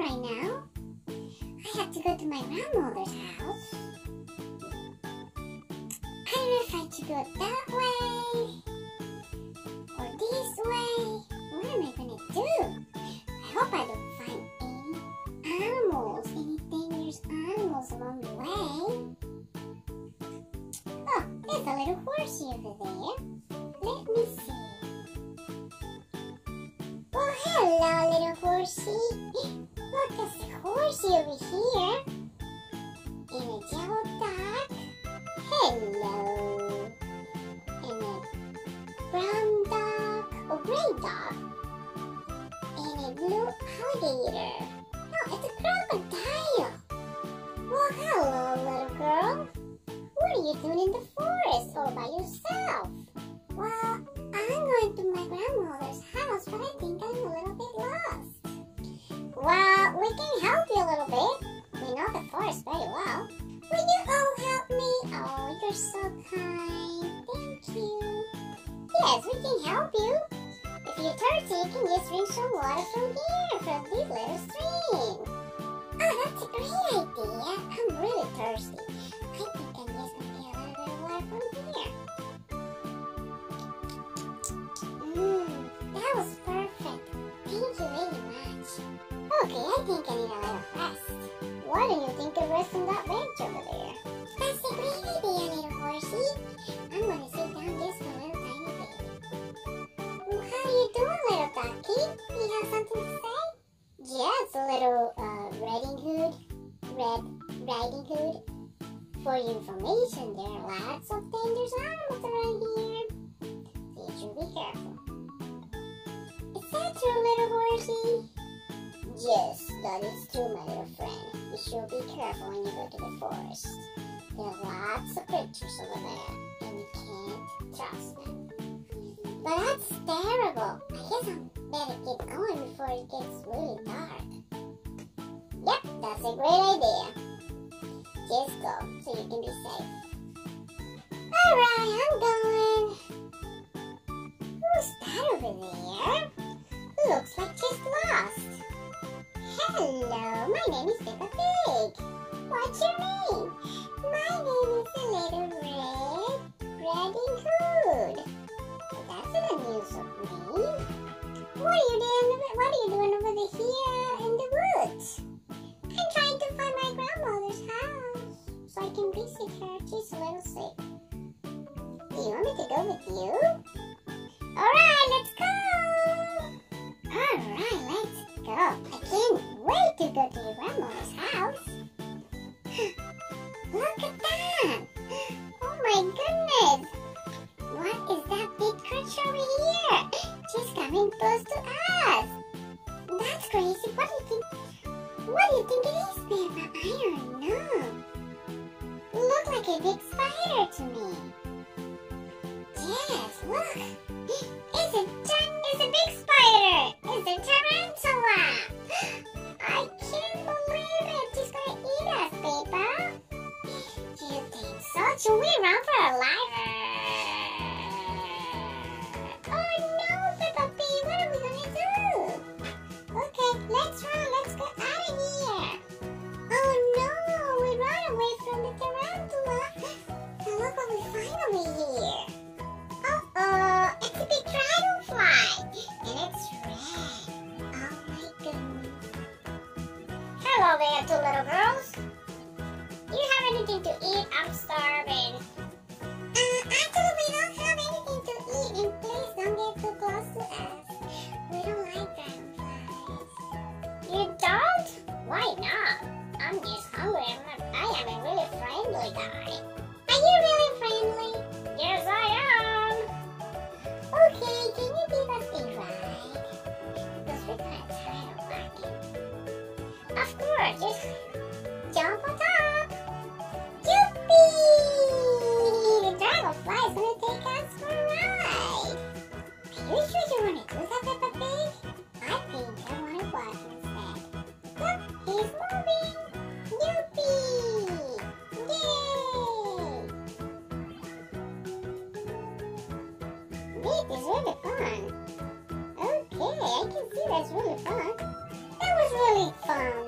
right now. I have to go to my grandmother's house. I don't know if I should go that way or this way. What am I gonna do? I hope I don't find any animals, any dangerous animals along the way. Oh, there's a little horsey over there. Let me see. Well, hello, little horsey. Look, there's a horsey over here. And a yellow dog. Hello. And a brown dog, or gray dog. And a blue alligator. No, it's a crocodile. Well, hello, little girl. What are you doing in the forest all by yourself? Well, I'm going to my grandmother's house, but I think I'm a little bit lost. Well, we can help you a little bit. We know the forest very well. Will you all help me? Oh, you're so kind. Thank you. Yes, we can help you. If you're thirsty, you can just drink some water from here, from this little stream. Oh, that's a great idea. I'm really thirsty. I think I'm just going to get a little bit of water from here. That was perfect. Thank you very much. Okay, I think I need a little rest. Why don't you think of rest on that bench over there? That's a great idea, little horsey. I'm going to sit down just for a little tiny bit. Well, how are you doing, little ducky? Do you have something to say? Yes, a little Red Riding Hood. For your information, there are lots of dangerous animals around here. So you should be careful. Is that true, little horsey? Yes, that is true, my little friend. You should be careful when you go to the forest. There are lots of creatures over there, and you can't trust them. But that's terrible. I guess I better keep going before it gets really dark. Yep, that's a great idea. Just go, so you can be safe. Alright, I'm going. Who's that over there? Looks like she's lost. Hello, my name is Peppa Pig. What's your name? My name is the little Red Riding Hood. That's an unusual name. What are you doing over here in the woods? I'm trying to find my grandmother's house so I can visit her. She's a little sick. Do you want me to go with you? Alright, let's go! Alright, let's go. I can't wait to go to your grandmother's house. Look at that! Oh my goodness! What is that big creature over here? She's coming close to us. That's crazy. What do you think it is, Peppa? I don't know. Look like a big spider to me. Yes, look. It's a big spider. It's a tarantula. I can't believe it. She's gonna eat us, Peppa. Do you think so? Should we run for our life? Oh no, Peppa Pig. What are we gonna do? Okay, let's run. Let's go out of here. Oh no, we ran away from the tarantula. Now look what we find over here. Uh-oh, it's a big dragonfly. And it's red. Oh my goodness. Hello there, two little girls. Do you have anything to eat? I'm starving. Actually, we don't have anything to eat. And please don't get too close to us. We don't like dragonflies. You don't? Why not? I'm just hungry. I am a really friendly guy. Are you really friendly? Yes, I am. Okay, can you give us a ride? Because we're kind of tired of walking. Of course, just jump on top. Yippee! The dragonfly is going to take us for a ride. Are you sure you want to do that, Peppa Pig? I think I want to walk instead. Look, he's moving. Yippee! Yay! This is really fun. Okay, I can see that's really fun. That was really fun.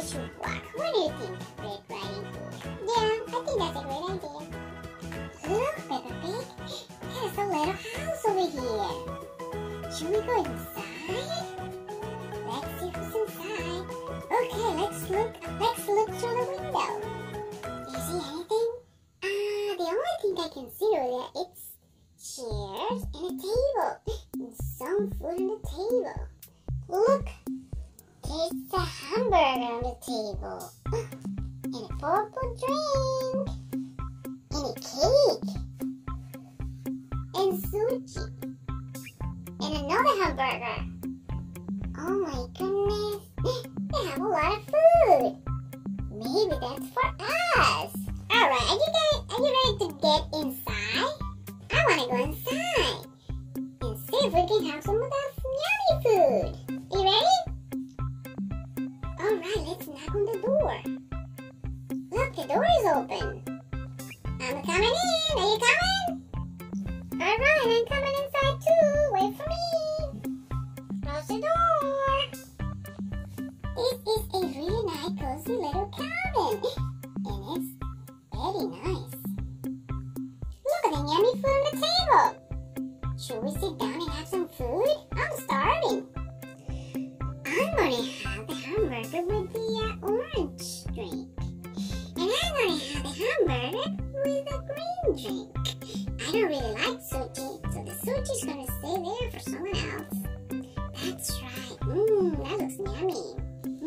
should walk. What do you think, Red Riding Hood? Yeah, I think that's a great idea. Look, Peppa Pig. There's a little house over here. Should we go inside? Let's see who's inside. Okay, let's look through the window. Do you see anything? The only thing I can see over there is chairs and a table. And some food on the table. Look, there's a hamburger on the table. And a purple drink. And a cake. And sushi. And another hamburger. Oh my goodness. They have a lot of food. Maybe that's for us. Alright, are you ready to get inside? I want to go inside. And see if we can have some of that yummy food. You ready? Alright, let's knock on the door. Look, the door is open. I'm coming in. Are you coming? Alright, I'm coming inside too. Wait for me. Close the door. This is a really nice, cozy little cabin. And it's very nice. Look at the yummy food on the table. Should we sit down and have some food? I'm starving. I'm going to have the hamburger with the orange drink. And I'm going to have the hamburger with the green drink. I don't really like sushi, so the sushi's going to stay there for someone else. That's right. That looks yummy.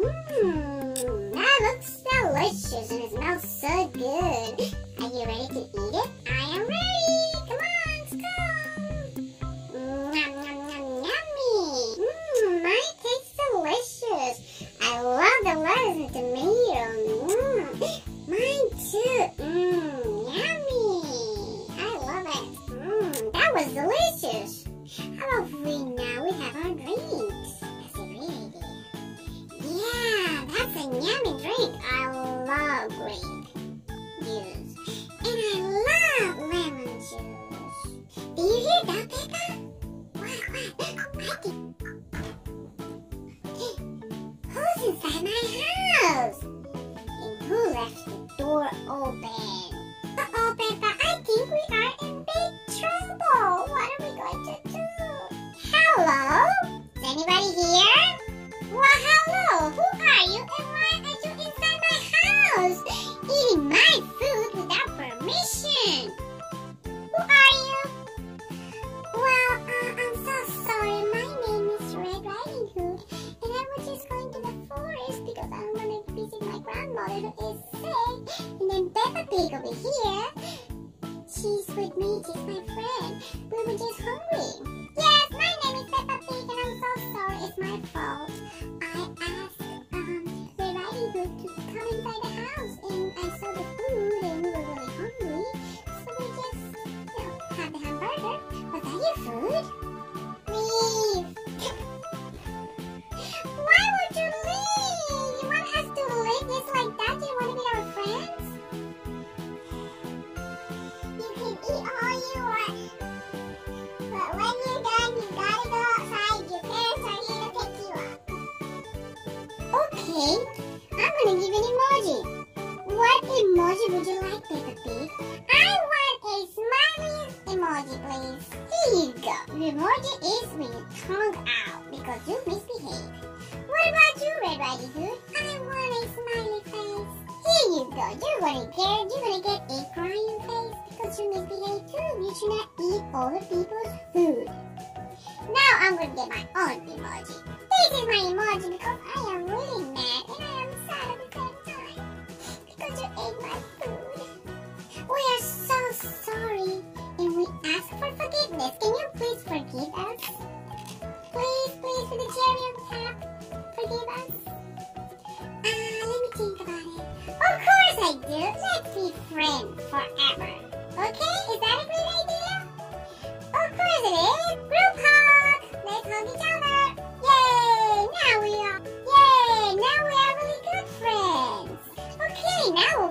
That looks delicious and it smells so good. Are you ready to eat it? I am ready. Come on, let's go. Yum, yum, yum, yummy. Mine tastes delicious. I love the lettuce and tomato. Mine too. Yummy. I love it. That was delicious. How about we have our drinks? That's a great idea. Yeah, that's a yummy drink. I love grape juice. And I love lemon juice. Do you hear that, Peppa? What? Who's inside my house? And who left the door open? Uh-oh, Peppa, I think we are in big trouble. What are we going to do? Hello? Is anybody here? Well, hello. Who are you and why are you inside my house? Eating my food without permission. Who are you? Well, I'm so sorry. My name is Red Riding Hood. And I was just going to the forest because I want to visit my grandmother who is sick. And then Peppa Pig over here. She's with me. She's my friend. We were just hungry. Yes, my name is Peppa Pig and I'm so sorry. It's my fault. I asked Red Riding Hood to come inside the house and I saw the food and we were really hungry. So we just, had the hamburger. Was that your food? Leave. Why would you leave? You want us to live just like that? Do you want to be our friends? You can eat all you want. But when you're done, you gotta go outside. Your parents are here to pick you up. Okay, I'm gonna give an emoji. What emoji would you like, Peppa Pig? I want a smiley emoji, please. Here you go. The emoji is with your tongue out because you misbehaved. What about you, Red Riding Hood? I want a smiley face. Here you go. You're gonna get a crying face because you misbehaved too. You should not eat other people's food. Now I'm gonna get my own emoji. This is my emoji because I am really mad and I am sad at the same time because you ate my food. We are so sorry and we ask for forgiveness. Can you please forgive us? Please, with the cherry on top, forgive us. Let me think about it. Of course I do. Let's be friends forever. Okay? Is that a great idea? Of course it is. Group hug. Let's hug each other. Yay! Now we are really good friends. Okay, now